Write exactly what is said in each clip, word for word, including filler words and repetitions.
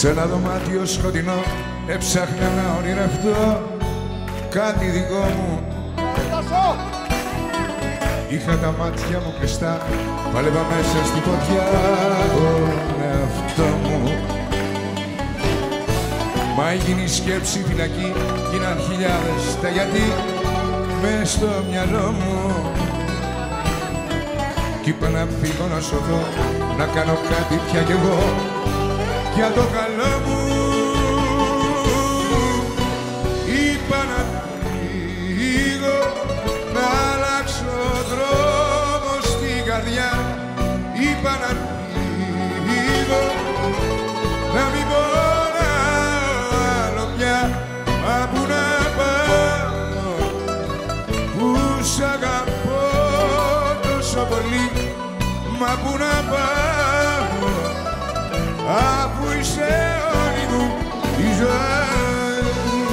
Σ' ένα δωμάτιο σκοτεινό έψαχνα να ονειρευτώ κάτι δικό μου. Είχα τα μάτια μου κλειστά, πάλευα μέσα στη φωτιά τον εαυτό μου. Μα έγινε η σκέψη φυλακή κι γίναν χιλιάδες τα γιατί μες στο μυαλό μου. Κι είπα να φύγω να σωθώ, να κάνω κάτι πια κι εγώ για το καλό μου. Είπα να φύγω, να αλλάξω δρόμο στην καρδιά. Είπα να φύγω, να μην πονάω άλλο πια. Μα που να πάω, που σ' αγαπώ τόσο πολύ. Μα που να πάω, αφού είσαι όλη μου η ζωή.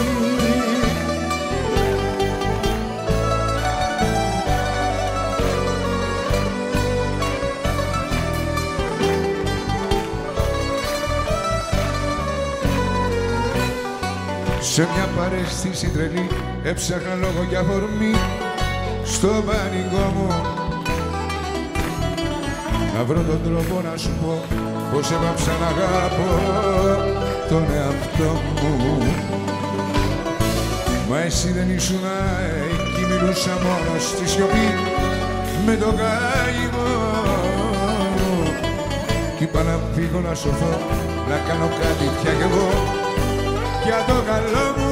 Σε μια παρέστηση τρελή έψαχνα λόγο για αφορμή στο πανικό μου. Να βρω τον τρόπο να σου πω πως έβαψα να αγάπω τον εαυτό μου. Μα εσύ δεν ήσουν εκεί, μιλούσα μόνο στη σιωπή με τον καημό. Κι είπα να φύγω να σωθώ, να κάνω κάτι πια κι εγώ για το καλό μου.